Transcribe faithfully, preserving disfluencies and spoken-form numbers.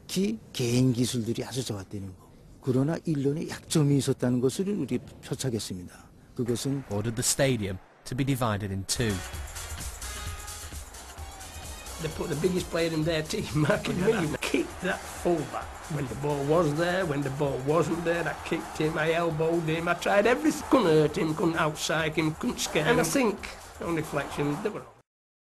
특히 개인 기술들이 아주 좋았다는 거. 그러나 일본에 약점이 있었다는 것을 우리 표착했습니다. 그것은 ordered the stadium to be divided in two. They put the biggest player in their team, marking me. Kicked that fullback when the ball was there, when the ball wasn't there. I kicked him, I elbowed him, I tried everything. Couldn't hurt him, couldn't outside him, couldn't scare him. And I think, on reflection, they were all